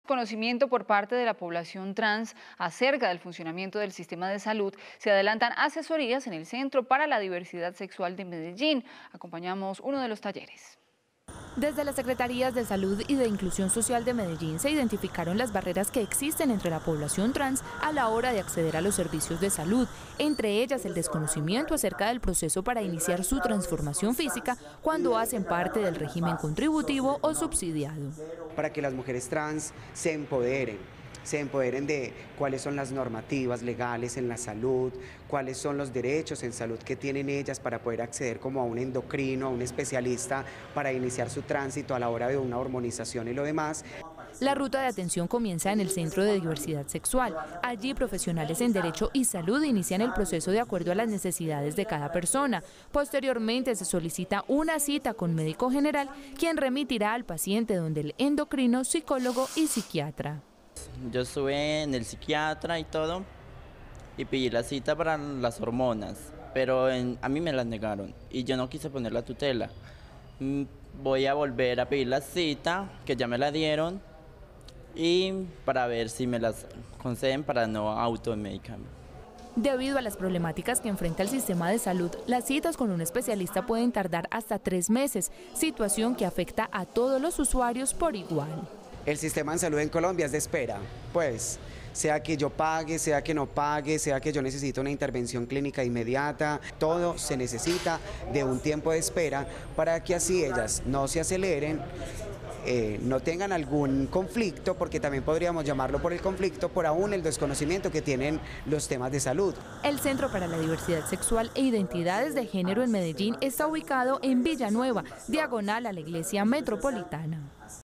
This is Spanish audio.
Conocimiento por parte de la población trans acerca del funcionamiento del sistema de salud, se adelantan asesorías en el Centro para la Diversidad Sexual de Medellín. Acompañamos uno de los talleres. Desde las Secretarías de Salud y de Inclusión Social de Medellín se identificaron las barreras que existen entre la población trans a la hora de acceder a los servicios de salud, entre ellas el desconocimiento acerca del proceso para iniciar su transformación física cuando hacen parte del régimen contributivo o subsidiado. Para que las mujeres trans se empoderen de cuáles son las normativas legales en la salud, cuáles son los derechos en salud que tienen ellas para poder acceder como a un endocrino, a un especialista para iniciar su tránsito a la hora de una hormonización y lo demás. La ruta de atención comienza en el Centro de Diversidad Sexual. Allí profesionales en Derecho y Salud inician el proceso de acuerdo a las necesidades de cada persona. Posteriormente se solicita una cita con médico general, quien remitirá al paciente donde el endocrino, psicólogo y psiquiatra. Yo estuve en el psiquiatra y todo y pedí la cita para las hormonas, pero a mí me las negaron y yo no quise poner la tutela. Voy a volver a pedir la cita, que ya me la dieron, y para ver si me las conceden para no automedicarme. Debido a las problemáticas que enfrenta el sistema de salud, las citas con un especialista pueden tardar hasta 3 meses, situación que afecta a todos los usuarios por igual. El sistema de salud en Colombia es de espera, pues, sea que yo pague, sea que no pague, sea que yo necesite una intervención clínica inmediata, todo se necesita de un tiempo de espera para que así ellas no se aceleren, no tengan algún conflicto, porque también podríamos llamarlo por el conflicto, por aún el desconocimiento que tienen los temas de salud. El Centro para la Diversidad Sexual e Identidades de Género en Medellín está ubicado en Villanueva, diagonal a la Iglesia Metropolitana.